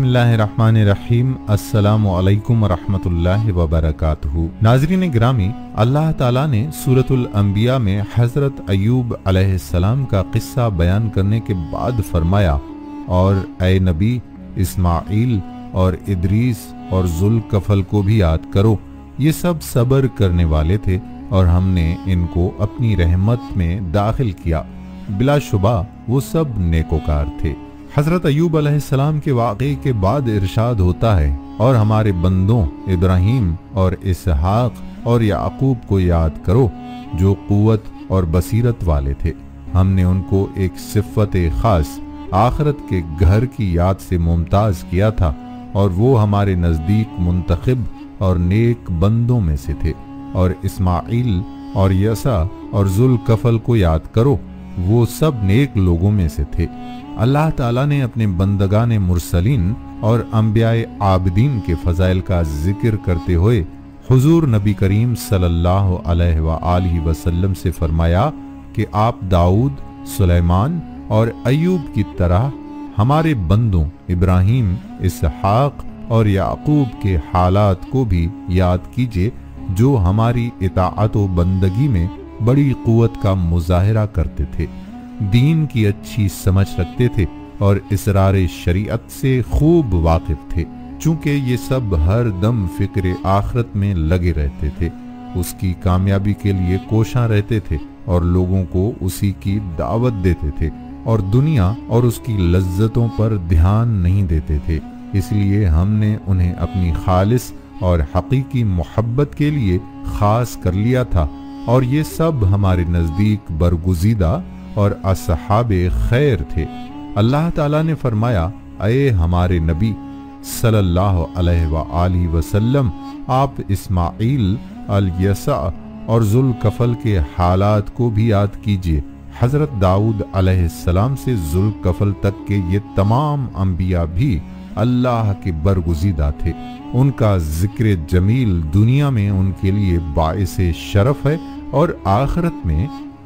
बिस्मिल्लाहिर्रहमानिर्रहीम। अस्सलामु अलैकुम वरहमतुल्लाहि वबरकातुहू। नाज़रीन गिरामी, अल्लाह ताला ने सूरतुल अंबिया में हज़रत अय्यूब अलैहिस्सलाम का किस्सा बयान करने के बाद फरमाया, और ए नबी, इस्माइल और इदरीस और जुल्कफल को भी याद करो। ये सब सब्र करने वाले थे और हमने इनको अपनी रहमत में दाखिल किया। बिलाशुबा वो सब नेकोकार थे। हजरत अय्यूब अलैहिस्सलाम के वाक़े के बाद इरशाद होता है, और हमारे बंदों इब्राहीम और इसहाक और याकूब को याद करो जो क़ुव्वत और बसीरत वाले थे। हमने उनको एक सिफ़त ख़ास आखिरत के घर की याद से मुमताज़ किया था, और वो हमारे नज़दीक मुंतखब और नेक बंदों में से थे। और इस्माइल और यसा और जुल्कफल को याद करो, वो सब नेक लोगों में से थे। अल्लाह ताला ने अपने बंदगान मुरसलीन और अंबियाए आबिदीन के फ़ज़ाइल का जिक्र करते हुए हुजूर नबी करीम सल्लल्लाहु अलैहि वसल्लम से फरमाया कि आप दाऊद, सुलेमान और अय्यूब की तरह हमारे बंदों इब्राहीम, इसहाक और याकूब के हालात को भी याद कीजिए, जो हमारी इताअत व बंदगी में बड़ी क़ुव्वत का मुज़ाहिरा करते थे, दीन की अच्छी समझ रखते थे और इसरार शरीयत से खूब वाकिफ थे। चूंकि ये सब हर दम फिक्र आखिरत में लगे रहते थे, उसकी कामयाबी के लिए कोशां रहते थे और लोगों को उसी की दावत देते थे, और दुनिया और उसकी लज्जतों पर ध्यान नहीं देते थे। इसलिए हमने उन्हें अपनी खालिस और हकीकी मोहब्बत के लिए खास कर लिया था, और ये सब हमारे नज़दीक बरगुज़ीदा और असहाबे खैर थे। अल्लाह ताला ने फरमाया, अये हमारे नबी सल्लल्लाहु अलैहि वसल्लम, आप इस्माइल, अल-यसा और जुल्कफल के हालात को भी याद कीजिए। हज़रत दाऊद अलैहिस्सलाम से जुल्कफल तक के ये तमाम अंबिया भी अल्लाह के बरगुज़ीदा थे। उनका जिक्र जमील दुनिया में उनके लिए बाइसे शरफ है, और आखिरत में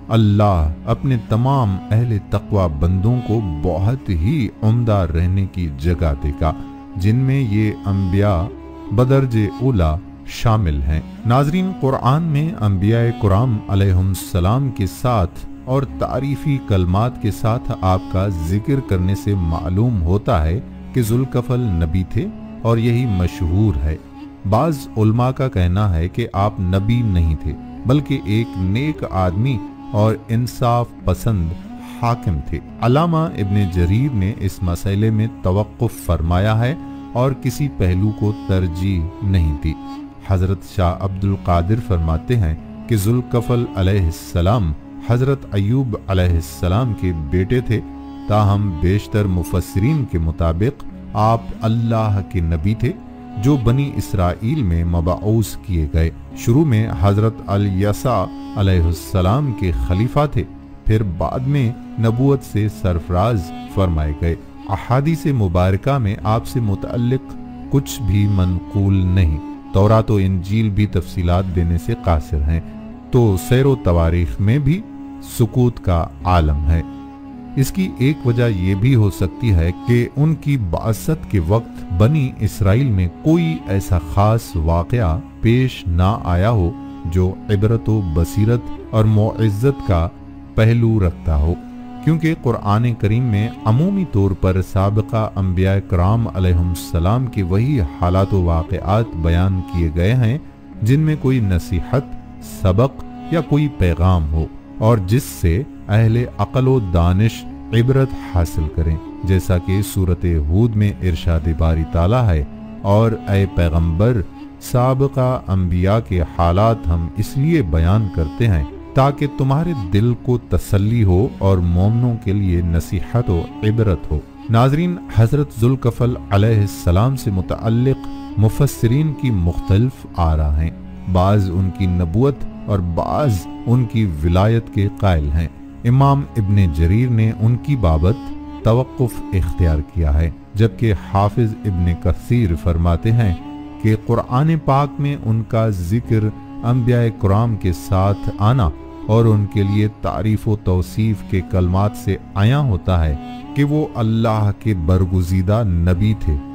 अल्लाह अपने तमाम अहले तक़वा बंदों को बहुत ही उम्दा रहने की जगह देगा, जिनमें ये अंबिया बदर्जे उला शामिल हैं। नाज़रीन, कुरान में अंबियाए कुराम अलैहिस्सलाम के साथ और तारीफी कलमात के साथ आपका जिक्र करने से मालूम होता है कि जुल्कफल नबी थे, और यही मशहूर है। बाज़ उलमा का कहना है कि आप नबी नहीं थे, बल्कि एक नेक आदमी और इंसाफ पसंद हाकिम थे। अल्लामा इब्ने जरीर ने इस मसले में तवक्कुफ फरमाया है और किसी पहलू को तरजीह नहीं दी। हजरत शाह अब्दुल कादिर फरमाते हैं कि जुल्कफल अलैहिस्सलाम हजरत अय्यूब अलैहिस्सलाम के बेटे थे, ताहम बेशतर मुफस्सिरीन के मुताबिक आप अल्लाह के नबी थे जो बनी इसराइल में मबऊस किए गए। शुरू में हजरत अल-यसा अलैहिस्सलाम के खलीफा थे, फिर बाद में नबूवत से सरफराज फरमाए गए। अहादीस मुबारका में आपसे मुतअल्लिक कुछ भी मनकूल नहीं। तौरात व इंजील भी तफसीलात देने से कासिर हैं, तो सैर व तवारीख में भी सुकूत का आलम है। इसकी एक वजह यह भी हो सकती है कि उनकी बासत के वक्त बनी इसराइल में कोई ऐसा खास वाक़या पेश ना आया हो जो इबरत व बसीरत और मुइज़्ज़त का पहलू रखता हो, क्योंकि कुरान करीम में अमूमी तौर पर साबिक़ा अंबिया कराम अलैहिस्सलाम के वही हालात व वाक़यात बयान किए गए हैं जिनमें कोई नसीहत, सबक या कोई पैगाम हो, और जिससे अहले अक़ल व दानिश इबरत हासिल करें, जैसा कि सूरत हूद में इरशाद बारी ताला है, और ए पैगंबर, साबिक़ा अंबिया के हालात हम इसलिए बयान करते हैं ताकि तुम्हारे दिल को तसल्ली हो और मोमनों के लिए नसीहत व इबरत हो। नाज़रीन, हज़रत जुल्कफल अलैहिस्सलाम से मुतअल्लिक़ मुफस्सिरीन की मुख्तलिफ आरा हैं। बाज़ उनकी नबूवत और बाज़ उनकी विलायत के कायल हैं। इमाम इब्ने जरीर ने उनकी बाबत तवक्कुफ इख्तियार किया है, जबकि हाफिज इब्ने कसीर फरमाते हैं कि कुरान पाक में उनका जिक्र अंबिया कुराम के साथ आना और उनके लिए तारीफ व तौसीफ के कलमात से आया होता है कि वो अल्लाह के बरगुज़ीदा नबी थे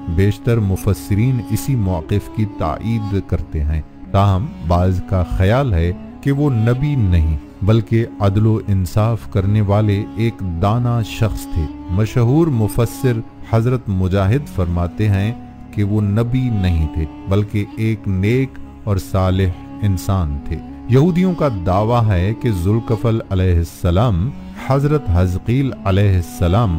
بیشتر مفسرین اسی موقف کی تائید کرتے ہیں، تاہم بعض کا خیال ہے کہ وہ نبی نہیں بلکہ عدل و انصاف کرنے والے ایک دانا شخص تھے۔ مشہور مفسر حضرت مجاہد فرماتے ہیں کہ وہ نبی نہیں تھے بلکہ ایک نیک اور صالح انسان تھے۔ یہودیوں کا دعویٰ ہے کہ ذوالکفل علیہ السلام حضرت حزقیل علیہ السلام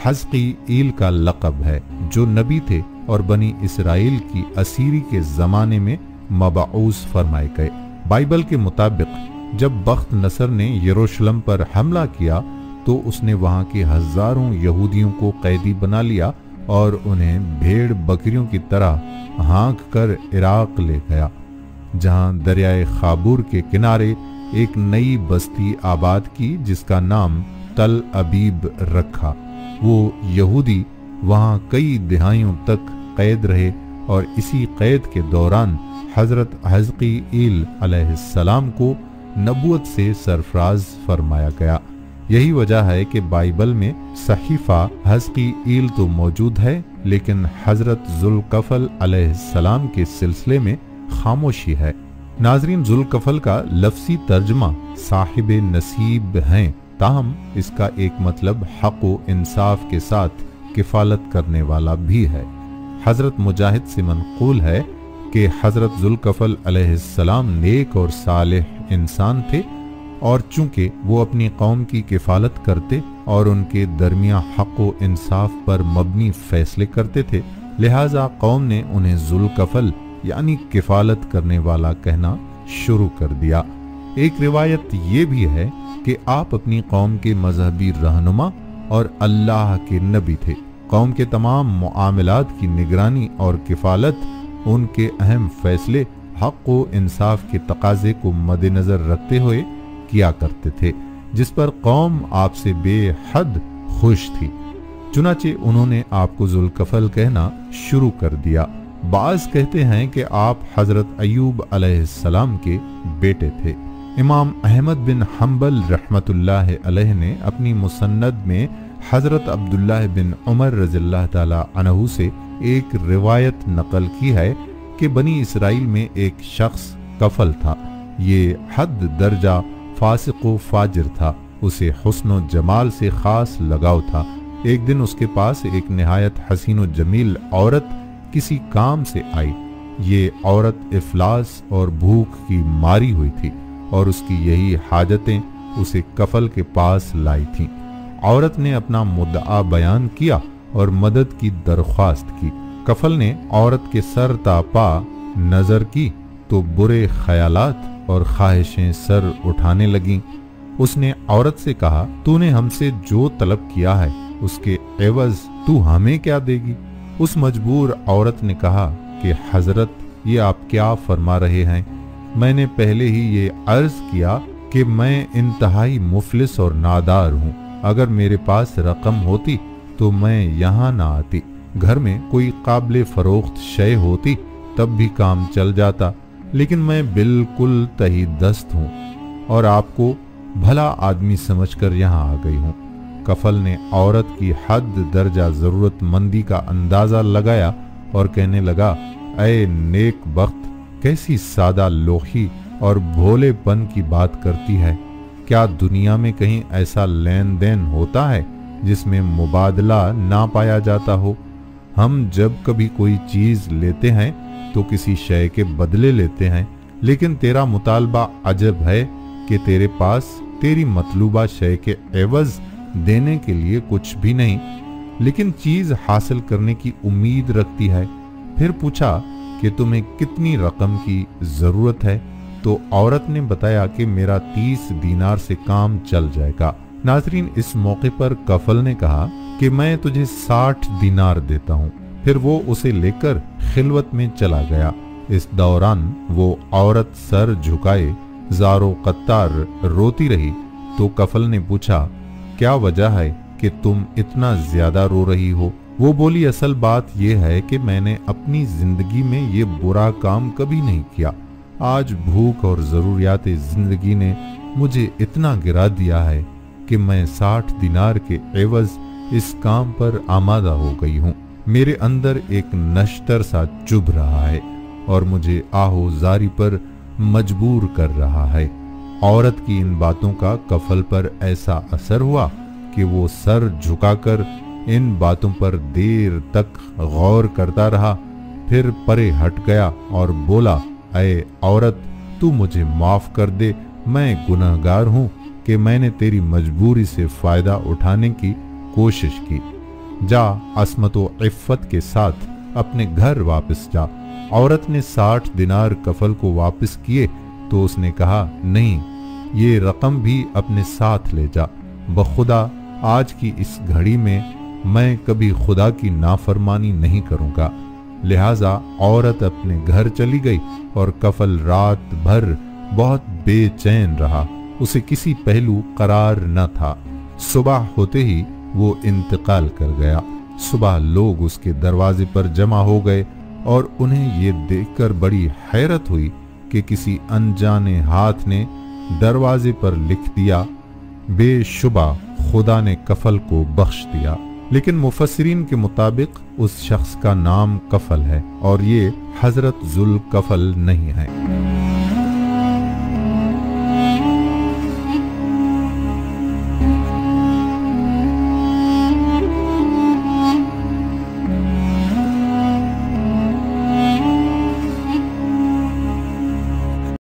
حزقیل کا لقب ہے، جو نبی تھے اور بنی اسرائیل کی اسیری کے زمانے میں مبعوث فرمائے گئے۔ بائبل کے مطابق جب بخت نصر نے یروشلم پر حملہ کیا تو اس نے وہاں کے ہزاروں یہودیوں کو قیدی بنا لیا اور انہیں بھیڑ بکریوں کی طرح ہانک کر عراق لے گیا، جہاں دریائے خابور کے کنارے ایک نئی بستی آباد کی جس کا نام تل ابیب رکھا۔ وہ یہودی وہاں کئی دہائیوں تک قید رہے اور اسی قید کے دوران حضرت حزقیل علیہ السلام کو نبوت سے سرفراز فرمایا گیا۔ یہی وجہ ہے کہ بائبل میں صحیفہ حزقیل تو موجود ہے لیکن حضرت ذوالکفل علیہ السلام کے سلسلے میں خاموشی ہے۔ ناظرین، ذوالکفل کا لفظی ترجمہ صاحب نصیب ہیں، تاہم اس کا ایک مطلب حق و انصاف کے ساتھ کفالت کرنے والا بھی ہے۔ حضرت مجاہد سے منقول ہے کہ حضرت ذوالکفل علیہ السلام نیک اور صالح انسان تھے، اور چونکہ وہ اپنی قوم کی کفالت کرتے اور ان کے درمیان حق و انصاف پر مبنی فیصلے کرتے تھے، لہٰذا قوم نے انہیں ذوالکفل یعنی کفالت کرنے والا کہنا شروع کر دیا۔ ایک روایت یہ بھی ہے کہ آپ اپنی قوم کے مذہبی رہنما اور اللہ کے نبی تھے۔ قوم کے تمام معاملات کی نگرانی اور کفالت ان کے اہم فیصلے حق و انصاف کے تقاضے کو مد نظر رکھتے ہوئے کیا کرتے تھے، جس پر قوم آپ سے بے حد خوش تھی۔ چنانچہ انہوں نے آپ کو ذوالکفل کہنا شروع کر دیا۔ بعض کہتے ہیں کہ آپ حضرت ایوب علیہ السلام کے بیٹے تھے۔ امام احمد بن حنبل رحمت اللہ علیہ نے اپنی مسند میں حضرت عبداللہ بن عمر رضی اللہ تعالی عنہ سے ایک روایت نقل کی ہے کہ بنی اسرائیل میں ایک شخص کفل تھا۔ یہ حد درجہ فاسق و فاجر تھا، اسے حسن و جمال سے خاص لگاؤ تھا۔ ایک دن اس کے پاس ایک نہایت حسین و جمیل عورت کسی کام سے آئی۔ یہ عورت افلاس اور بھوک کی ماری ہوئی تھی اور اس کی یہی حاجتیں اسے کفل کے پاس لائی تھیں۔ عورت نے اپنا مدعا بیان کیا اور مدد کی درخواست کی۔ کفل نے عورت کے سر تا پا نظر کی تو برے خیالات اور خواہشیں سر اٹھانے لگیں۔ اس نے عورت سے کہا، تو نے ہم سے جو طلب کیا ہے اس کے عوض تو ہمیں کیا دے گی؟ اس مجبور عورت نے کہا کہ حضرت، یہ آپ کیا فرما رہے ہیں؟ میں نے پہلے ہی یہ عرض کیا کہ میں انتہائی مفلس اور نادار ہوں۔ اگر میرے پاس رقم ہوتی تو میں یہاں نہ آتی، گھر میں کوئی قابل فروخت شے ہوتی تب بھی کام چل جاتا، لیکن میں بالکل تہی دست ہوں اور آپ کو بھلا آدمی سمجھ کر یہاں آ گئی ہوں۔ کفل نے عورت کی حد درجہ ضرورت مندی کا اندازہ لگایا اور کہنے لگا، اے نیک بخت، کیسی سادہ لوحی اور بھولے پن کی بات کرتی ہے۔ کیا دنیا میں کہیں ایسا لین دین ہوتا ہے جس میں مبادلہ نہ پایا جاتا ہو؟ ہم جب کبھی کوئی چیز لیتے ہیں تو کسی شے کے بدلے لیتے ہیں، لیکن تیرا مطالبہ عجب ہے کہ تیرے پاس تیری مطلوبہ شے کے عوض دینے کے لیے کچھ بھی نہیں، لیکن چیز حاصل کرنے کی امید رکھتی ہے۔ پھر پوچھا کہ تمہیں کتنی رقم کی ضرورت ہے؟ تو عورت نے بتایا کہ میرا 30 دینار سے کام چل جائے گا۔ ناظرین، اس موقع پر کفل نے کہا کہ میں تجھے 60 دینار دیتا ہوں۔ پھر وہ اسے لے کر خلوت میں چلا گیا۔ اس دوران وہ عورت سر جھکائے زارو قطار روتی رہی تو کفل نے پوچھا، کیا وجہ ہے کہ تم اتنا زیادہ رو رہی ہو؟ وہ بولی، اصل بات یہ ہے کہ میں نے اپنی زندگی میں یہ برا کام کبھی نہیں کیا۔ آج بھوک اور ضروریات زندگی نے مجھے اتنا گرا دیا ہے کہ میں 60 دینار کے عوض اس کام پر آمادہ ہو گئی ہوں۔ میرے اندر ایک نشتر سا چبھ رہا ہے اور مجھے آہو زاری پر مجبور کر رہا ہے۔ عورت کی ان باتوں کا کفل پر ایسا اثر ہوا کہ وہ سر جھکا کر ان باتوں پر دیر تک غور کرتا رہا، پھر پرے ہٹ گیا اور بولا، اے عورت، تو مجھے معاف کر دے، میں گناہگار ہوں کہ میں نے تیری مجبوری سے فائدہ اٹھانے کی کوشش کی۔ جا، عصمت و عفت کے ساتھ اپنے گھر واپس جا۔ عورت نے 60 دینار کفل کو واپس کیے تو اس نے کہا، نہیں، یہ رقم بھی اپنے ساتھ لے جا، بخدا آج کی اس گھڑی میں کبھی خدا کی نافرمانی نہیں کروں گا۔ لہٰذا عورت اپنے گھر چلی گئی اور کفل رات بھر بہت بے چین رہا، اسے کسی پہلو قرار نہ تھا۔ صبح ہوتے ہی وہ انتقال کر گیا۔ صبح لوگ اس کے دروازے پر جمع ہو گئے اور انہیں یہ دیکھ کر بڑی حیرت ہوئی کہ کسی انجانے ہاتھ نے دروازے پر لکھ دیا، بے شبہ خدا نے کفل کو بخش دیا۔ لیکن مفسرین کے مطابق اس شخص کا نام کفل ہے اور یہ حضرت ذوالکفل نہیں ہے۔